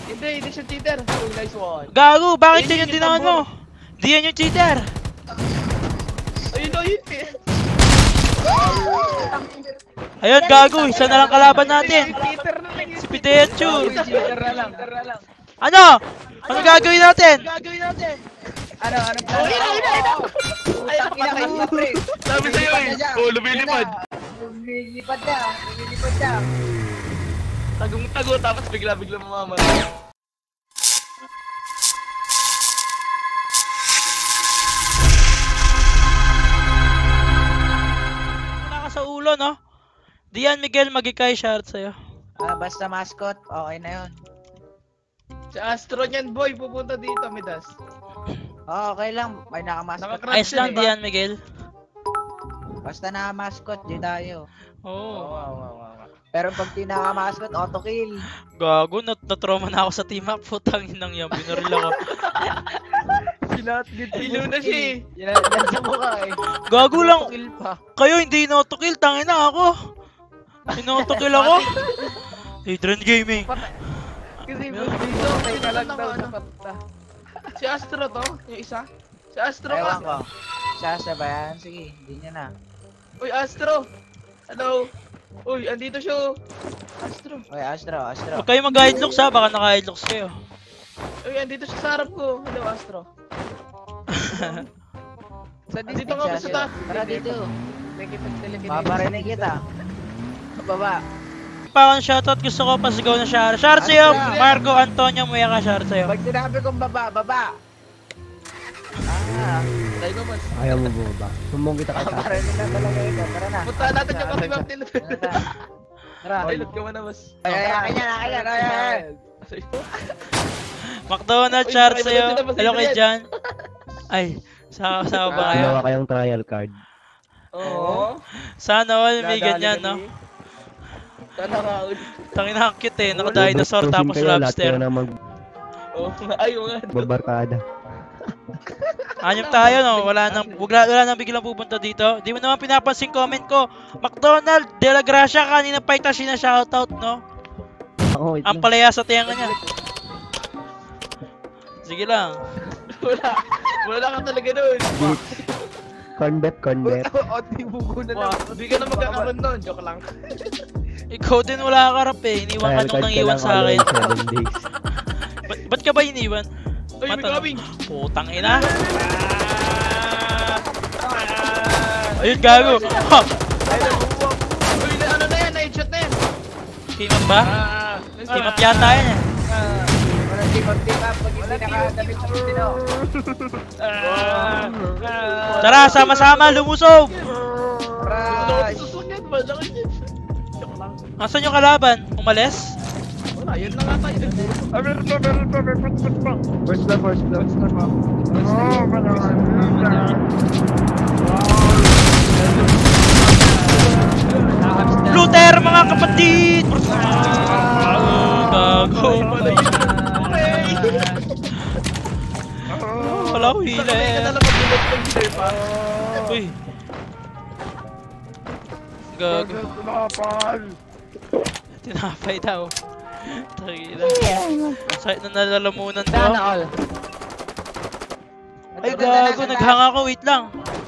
Hindi siya cheater. Oh, nice one. Gago, bakit yun yung dinahan mo? Di yan yung cheater. Ayun o, yun eh. Ayun, gago, isa na lang kalaban natin. Cheater na lang yun. Si Pitechu. Cheater na lang. Ano? Ano gagawin natin? Ano plano? Ay, Kinakain pre. sabi sa'yo eh. Oh, lumilipad. Lumilipad siya. Tagong-tago, tapos bigla-bigla mamama. Wala ka sa ulo, no? Diyan, Miguel, magikay shot sa'yo. Basta mascot, okay na yun. Si Astro niyan, boy, pupunta dito, Midas. Okay lang, may nakamascot. Naka-crouch Ayos lang, diba? diyan, Miguel. Basta nakamascot, di tayo. Oo. Wow. Pero pag di nakamascot, auto kill. Gago, na-trauma na ako sa team up. Putang inang yan, binaril ako. Ilo na siya eh. Yan sa mukha eh. Gago lang. Kill pa. Kayo hindi inotokill, tangin na ako. Inotokill ako. Adrian Gaming. Kasi dito, may kalag daw sa pata. Si Astro to, yung isa. Si Astro Ewan ka. ko. Sasa ba yan? Sige, hindi niya na. Uy, Astro. Hello. Uy, andito siya. Astro. Oy, Astro. Huwag kayo mag-headlocks ha, baka naka-headlocks kayo. Uy, andito siya sa harap ko. Hello, Astro. Andito ka ba sa taas? Tara dito. Babarinig kita. Baba. Pa akong shoutout, gusto ko pasigaw na shout. Shout sa'yo, Marco Antonio Mueca, shout sa'yo. Pag sinabi kong baba. Tayo ko, mas. Ayaw mo bumaba. Sumbong kita kay tatay. Babarinig na talaga ito. Tara na. Punta natin yung pati Ma'am Til. Tara. Ay, loot ka mo na, mas. Ay. McDonald's, shout sa'yo. Hello kay John. Ay, sama ba kayo? Ginawa kayong trial card. Oo. Sana all may ganyan, no? Sana ka ulit. Tangin na ang cute eh, naka-dinosaur tapos lobster. Ay, nga. Babarkada. Anyam tayo, no? Wala nang biglang pupunta dito. Di mo naman pinapansin comment ko. McDonald, De La Gracia, kanina pa ita shoutout, no? Ako, wait Ang lang. palaya sa tiyangan niya. Sige lang. Wala ka talaga doon. Corn bet. Oti bugo na lang. Hindi ka na magkakaroon doon. Joke lang. Ikaw din wala ka rap eh. Iniwan ka nung nang iwan sa akin. 7 days. Ba't ka ba iniwan? Uy, may Matanong. coming. Putang ina. Ayun, gago. Ha! Uy, ano na yan? Na-headshot na yan. Team up ba? Team up yata yan eh. Walang team up pag hindi nakadamit sa Putino. Tara, sama-sama, lumusob! Rush! Susunod ba? Laki niya. Joke lang. Nasaan yung kalaban? Umalis? Wala, yun na nga tayo. First love. Luther, mga kapatid! Gago. Wala ko hila Sakay ka eh. na lang mag-bullet ng healer pa. Uy. Gago. Tinapay daw. Tagila. Sakit na nalalamunan ko. all. Ay gago, naghanga ako. Wait lang.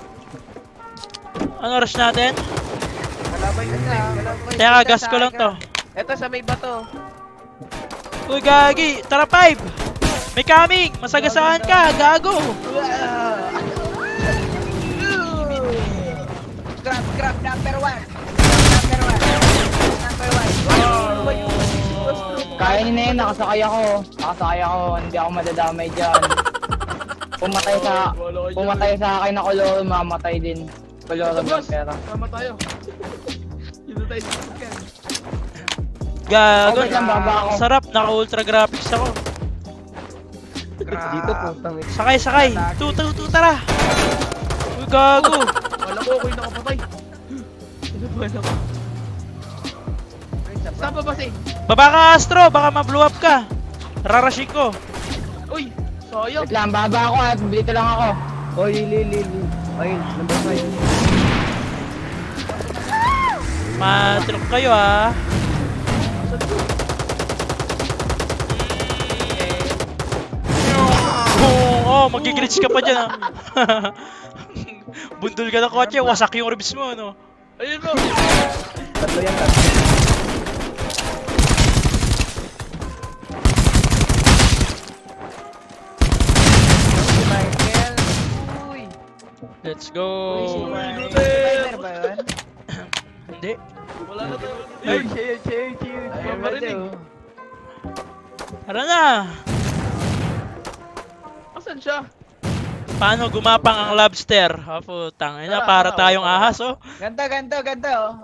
Ano rush natin? Kalaban yun na. Teka, gas ko lang to. Eto sa may bato. Uy, gagi! Tara, 5! May coming! Masagasaan ka! Gago! Grab, number one. Kaya niyo na yun, nakasakay ako. Hindi ako madadamay dyan. Pumatay sa akin na koloro, mamatay din. Koloro ng pera. Sama tayo. Dito tayo sa sasakyan. Gago! Okay lang, baba ako. Sarap! Naka-ultra graphics ako. Dito putang ito. Sakay! Tara! Uy, gago! Wala ko ako'y nakapatay. Ano ba na ko? Saan pa ba si? Baba ka, Astro! Baka ma-blow up ka! Rarashing ko! Uy! Sayang! Wait lang, baba ako at dito lang ako. Oy, Lili. Ay, number 5. Matrok kayo ah! Magiglitch ka pa dyan, ah. Bundol ka ng kotse, wasak yung ribs mo, no? Ayun mo. Tatlo yan, tatlo. Michael. Uy. Let's go. Spider ba yun? Hindi. Wala na tayo. Ay. Ayun ba Marinig. ito? Tara na. Asan siya? Paano gumapang ang lobster? Oh, putang ina, para tayong ahas, oh. Ganda, ganda, ganda oh.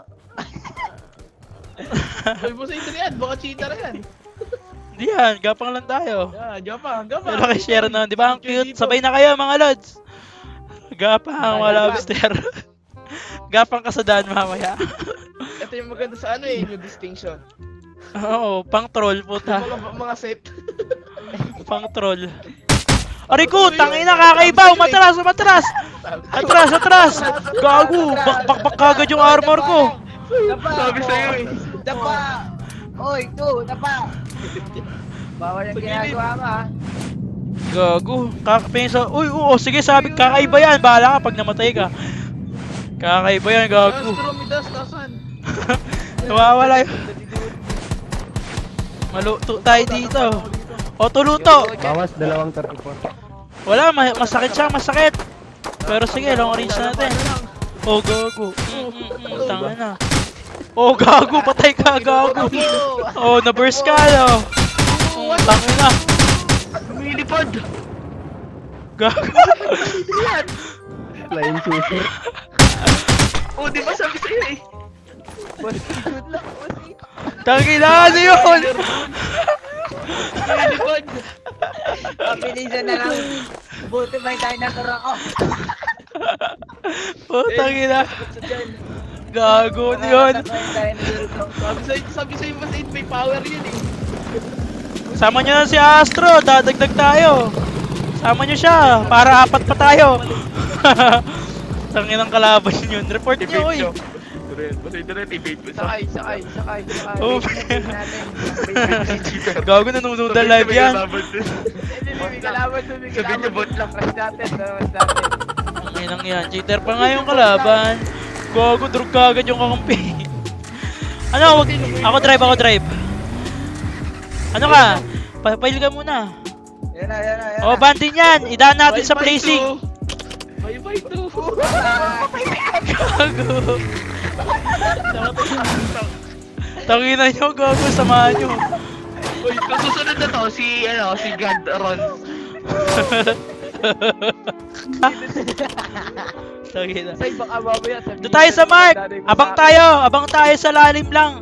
Uy, boss Adrian, baka cheater yan. Hindi yan, gapang lang tayo. Gapang. Pero kay share na, di ba? Ang cute. Sabay na kayo, mga lods. Gapang, mga lobster. Gapang ka sa daan mamaya. Ito yung maganda sa ano eh, yung distinction. Oo, pang troll, puta. Mga safe. Pang troll. Aray ko, tangina, kakaibaw! Matras, matras! Atras, atras! Gago! Bakbak kagad yung armor ko! Dapa! Sabi sa'yo eh. Dapa! Oy, tu, dapa! Bawal yung ginagawa mo ha. Gago, kakapingin sa... Uy, oo, sige, sabi, kakaiba yan. Bahala ka pag namatay ka. Kakaiba yan, gago. Astromidas, tasan. Nawawala yun. Maluto tayo dito. O, tuluto! Bawas, 234. Wala, masakit siya, masakit. Pero sige, long range natin. Oh, gago. Tanga na. Oh, gago, patay ka, gago. Oh, na-burst ka, no. Tanga na. Lumilipad. Gago. Flying saucer. Oh, di ba sabi sa'yo eh? Good luck, bossy. Tangina, ano yun? Lumilipad. Pabilisan na lang. Buti may dinosaur ako. Putang ina. Gago ano yun. Sabi sa'yo mas 8 may power yun eh. Sama nyo na si Astro, dadagdag tayo. Sama nyo siya, para 4 pa tayo. Tanginang kalaban yun. Report nyo, oy. Sakay. Oh, gago, nanonood ang live yan. May kalaban doon, may kalaban doon. Flash natin, flash natin. Tanginang yan, cheater pa nga yung kalaban. Gago, drug ka agad yung kakampi. Ano, wag, ako drive. Ano ka? Papail ka muna. Yan na. O, bandin yan. Idaan natin sa placing. Bye-bye to. Gago. Tangina nyo, gago, samahan nyo. Uy, susunod na to, si God Ron. Tangina. Say, baka mamaya sabihin. Doon tayo sa mark! Abang tayo sa lalim lang.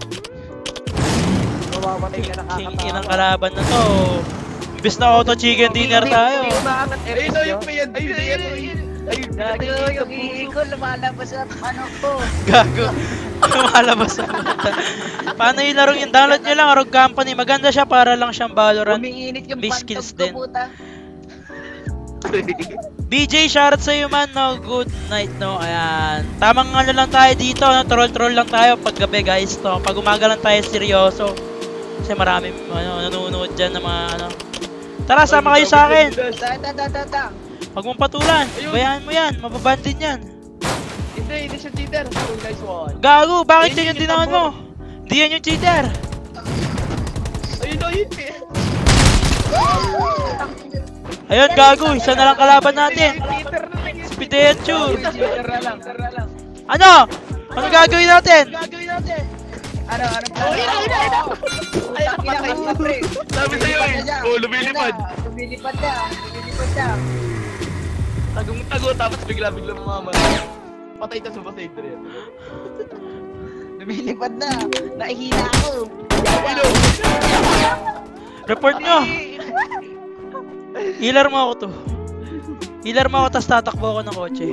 Mamamatay ka Inang kalaban na to. Imbis na auto chicken dinner tayo. Ayun o, yung payan. Ayun. Gago, yung iikol lumalabas sa ano ko. Gago. Lumalabas sa mata. Paano yung larong yun? Download nyo lang, Rogue Company. Maganda siya para lang siyang Valorant. Umiinit yung Base pantog skills ko, din. puta. BJ, shoutout sa'yo man, no? Good night, no? Ayan. Tamang ano lang tayo dito, no? Troll lang tayo pag gabi, guys, no? Pag umaga lang tayo seryoso. Kasi maraming, nanonood dyan ng mga, Tara, sama kayo sa akin. Ta. Huwag mong patulan. Ayun. Bayaan mo yan. Mababan din yan. Hindi siya cheater. Oh, nice one. Gago, bakit Ayun, yan yung yung tinangan mo? Di yan yung cheater. Ayun o, yun eh. Ayun, gago. Isa na lang kalaban natin. Cheater na lang yun. Si Pidechu. Tara lang. Ano? Ano gagawin natin? Ano? Ay, napatay. Sabi sa'yo eh. Oh, lumilipad. Lumilipad na. Tagong-tago, tapos bigla mamama. Patay ta sa basay rin. Lumilipad na. Nahihina ako. Ayun o. Report nyo. Healer mo ako to. Healer mo ako, tas tatakbo ako ng kotse.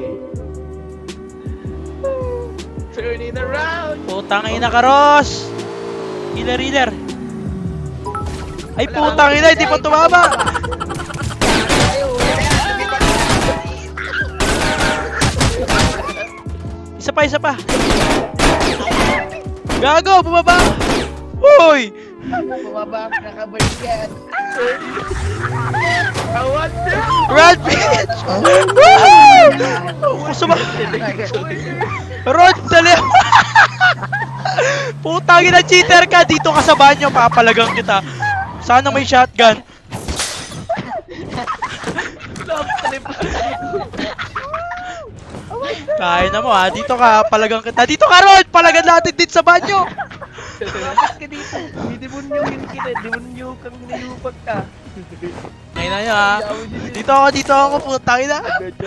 Turning around. Putang ina ka, Ross! Healer. Ay, putang ina, hindi pa tumama! Isa pa. Gago, bumaba! Uy! Bumaba, nakabalik yan. Awan na! Run, bitch! Run, dali! Putang ina, cheater ka! Dito ka sa banyo, papalagang kita. Sana may shotgun. Kaya na mo ha, dito ka, palagang kita. Dito ka, Rod! Palagan natin din sa banyo! Lapit ka dito. Didemonyohin kita. Demonyo kang hinayupag ka. Ngayon na yun ha. Dito ako, putang ina.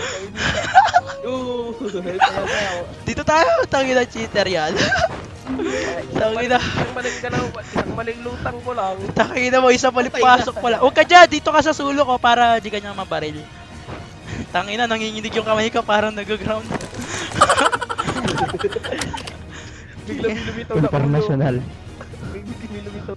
Dito tayo, putang ina, cheater yan. Tangina. Isang maling lutang ko lang. Tangina mo, isa palipasok pala. Huwag ka dyan, dito ka sa sulo ko para di ka niya mabaril. Tangina, nanginginig yung kamay ko, parang nag-ground. Biglang lumitaw na International. Biglang lumitaw.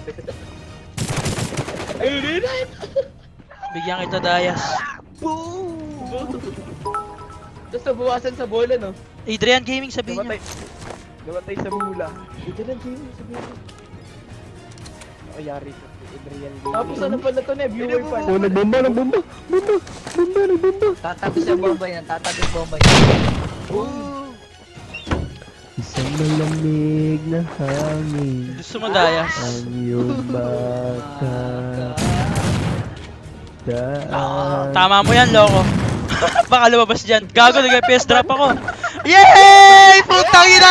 Bigyan kita dayas. Boom! Tapos nabawasan sa bola, no? Adrian Gaming, sabihin Namatay. niyo. Namatay sa mula. Adrian Gaming, sabihin niyo. Ayari. Adrian Gaming. Tapos ano pala to na, viewer pa. Oh, nagbomba, nagbomba! Bomba! Bomba, nagbomba! Tatabi sa bomba yan, tatabi sa bomba yan. Boom! Isang malamig na hangin. Gusto mo dayas? Ang iyong baka. Daan. Tama mo yan, loko. Baka lumabas dyan. Gago, nag-PS drop ako. Yay! Putang ina!